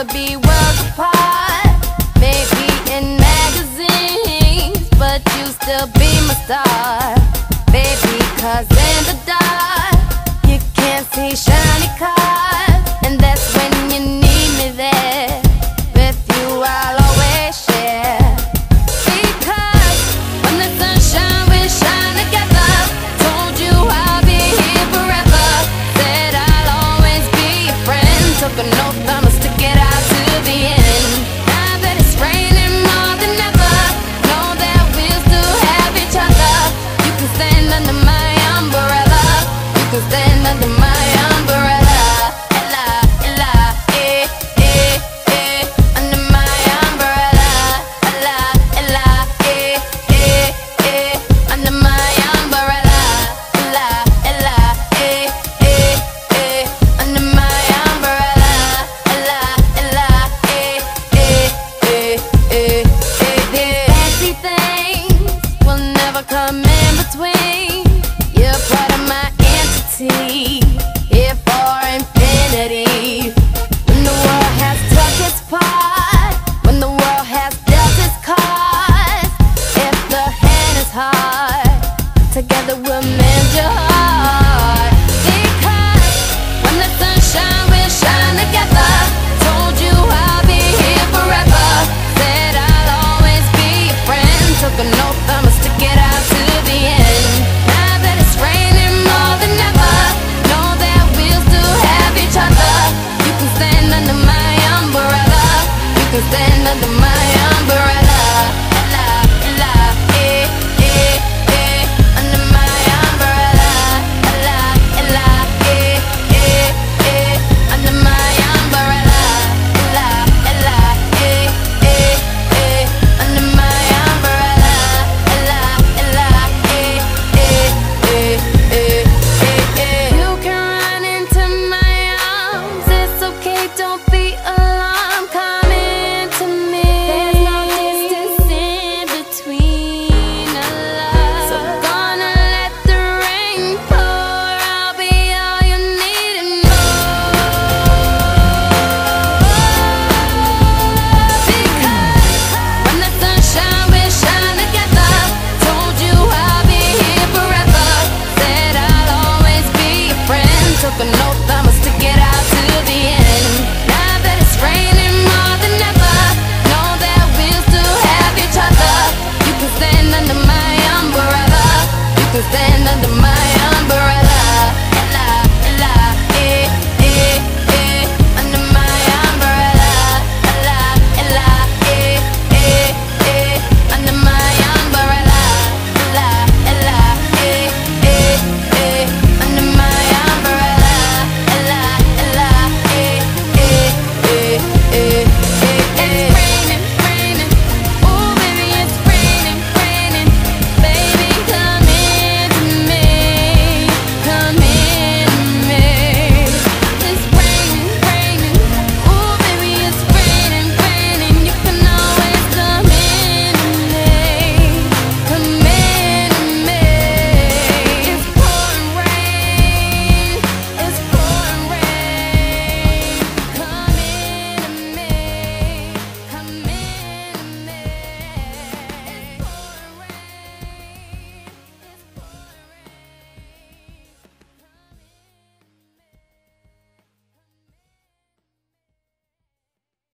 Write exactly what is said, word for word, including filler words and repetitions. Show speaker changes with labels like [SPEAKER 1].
[SPEAKER 1] never be worlds apart. Maybe in magazines, but you still be my star, baby. Cause in the dark, you can't see shiny cars, and that's when you need me there. With you I'll always share, because when the sunshine we shine together. Told you I'll be here forever, said I'll always be your friend. Took an oath I'm